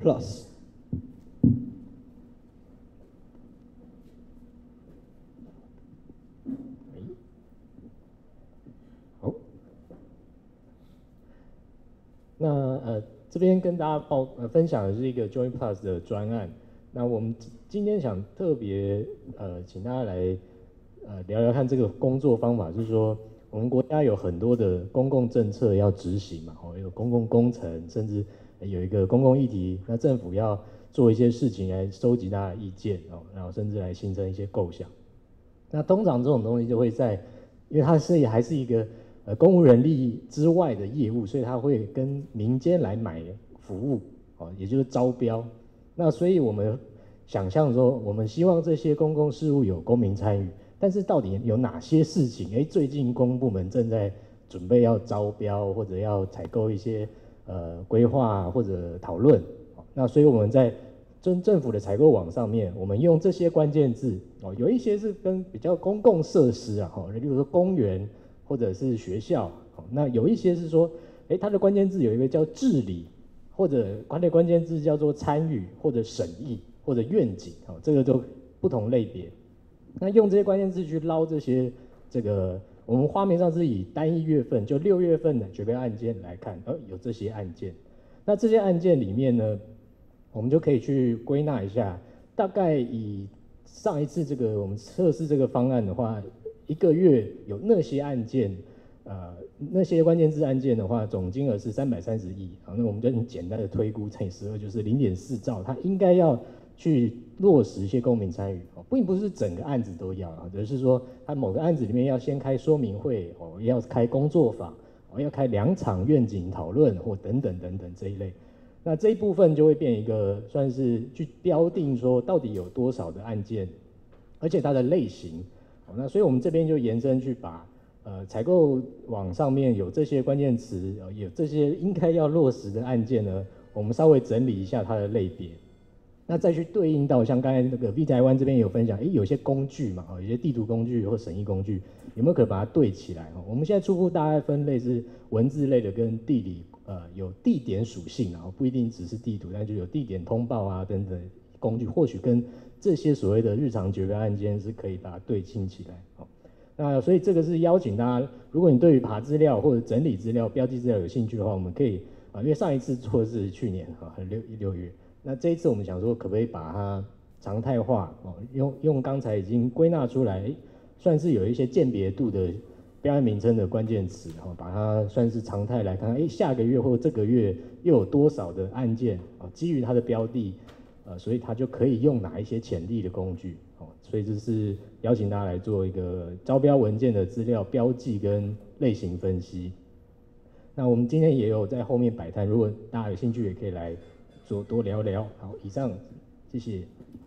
Plus。好，那这边跟大家分享的是一个 Join Plus 的专案。那我们今天想特别请大家来聊聊看这个工作方法，就是说我们国家有很多的公共政策要执行嘛，有公共工程，甚至有一个公共议题，那政府要做一些事情来收集大家的意见然后甚至来形成一些构想。那通常这种东西就会在，因为它还是一个公务人力之外的业务，所以它会跟民间来买服务也就是招标。那所以我们想象说，我们希望这些公共事务有公民参与，但是到底有哪些事情？最近公部门正在准备要招标，或者要采购一些规划或者讨论。那所以我们在政府的采购网上面，我们用这些关键字有一些是跟比较公共设施例如说公园或者是学校，那有一些是说，它的关键字有一个叫治理，或者它的关键字叫做参与或者审议或者愿景，这个都不同类别。那用这些关键字去捞这个，我们画面上是以单一月份，就6月份的绝标案件来看，有这些案件。那这些案件里面呢，我们就可以去归纳一下，大概以上一次我们测试这个方案的话，1个月有那些案件，那些关键字案件的话，总金额是330亿，那我们就很简单的推估乘以12，就是0.4兆，它应该要去落实一些公民参与，并不是整个案子都要，而是说它某个案子里面要先开说明会，要开工作坊，要开2场愿景讨论或等等等等这一类。那这一部分就会变一个算是去标定说到底有多少的案件，而且它的类型。那所以我们这边就延伸去把采购网上面有这些关键词，有这些应该要落实的案件呢，我们稍微整理一下它的类别。那再去对应到像刚才那个 V 台湾这边有分享，有些工具嘛，有些地图工具或审议工具，有没有可能把它对起来？我们现在初步大概分类是文字类的跟地理，有地点属性，不一定只是地图，但就有地点通报啊等等工具，或许跟这些所谓的日常绝标案件是可以把它对清起来。那所以这个是邀请大家，如果你对于爬资料或者整理资料、标记资料有兴趣的话，我们可以因为上一次做的是去年6月。那这一次我们想说，可不可以把它常态化用刚才已经归纳出来，算是有一些鉴别度的标案名称的关键词，把它算是常态来看，下个月或这个月又有多少的案件基于它的标的，所以它就可以用哪一些潜力的工具，所以这是邀请大家来做一个招标文件的资料标记跟类型分析。那我们今天也有在后面摆摊，如果大家有兴趣也可以来多聊聊。好，以上，谢谢。